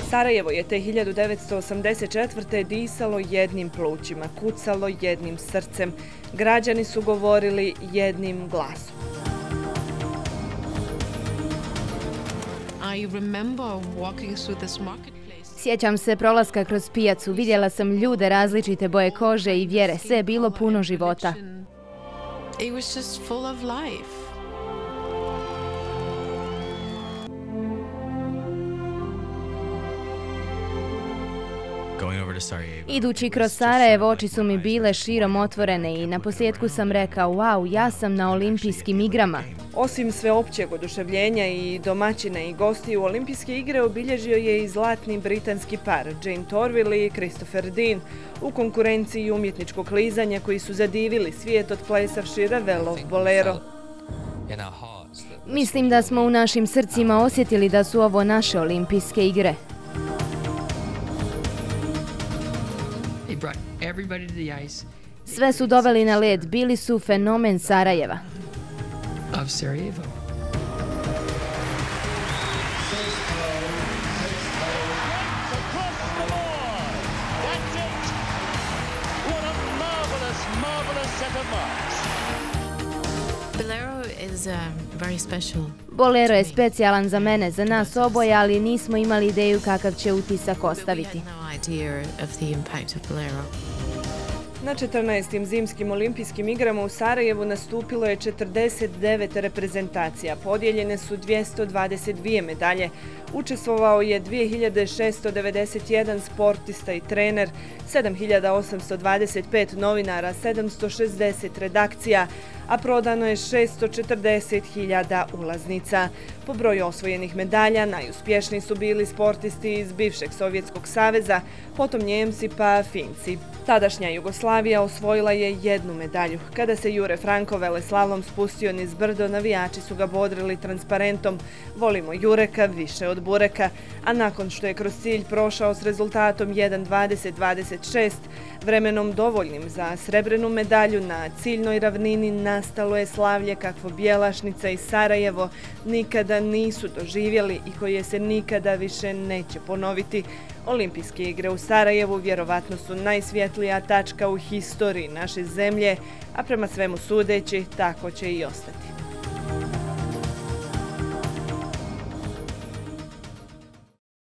Sarajevo je te 1984. disalo jednim plućima, kucalo jednim srcem. Građani su govorili jednim glasom. Sjećam se prolaska kroz pijacu, vidjela sam ljude različite boje kože i vjere, sve je bilo puno života. Idući kroz Sarajevo, oči su mi bile širom otvorene i naposljetku sam rekao, wow, ja sam na olimpijskim igrama. Osim sveopćeg oduševljenja i domaćina i gostiju, olimpijske igre obilježio je i zlatni britanski par Jane Torvill i Christopher Dean u konkurenciji umjetničkog klizanja koji su zadivili svijet otplesavši Ravelov bolero. Mislim da smo u našim srcima osjetili da su ovo naše olimpijske igre. Sve su doveli na led, bili su fenomen Sarajeva. Bolero je specijalan za mene, za nas oboje, ali nismo imali ideju kakav će utisak ostaviti. Na 14. zimskim olimpijskim igrama u Sarajevu nastupilo je 49 reprezentacija, podijeljene su 222 medalje. Učestvovao je 2691 sportista i trener, 7825 novinara, 760 redakcija, a prodano je 640.000 ulaznica. Po broju osvojenih medalja najuspješniji su bili sportisti iz bivšeg Sovjetskog saveza, potom Njemci pa Finci. Tadašnja Jugoslavija osvojila je jednu medalju. Kada se Jure Franko veleslalom spustio niz brdo, navijači su ga bodrili transparentom "Volimo Jureka više od bureka", a nakon što je kroz cilj prošao s rezultatom 1:20:26, vremenom dovoljnim za srebrenu medalju, na ciljnoj ravnini nastalo je slavlje kakvo Bjelašnica i Sarajevo nikada nisu doživjeli i koje se nikada više neće ponoviti. Olimpijske igre u Sarajevu vjerovatno su najsvjetlija tačka u historiji naše zemlje, a prema svemu sudeći tako će i ostati.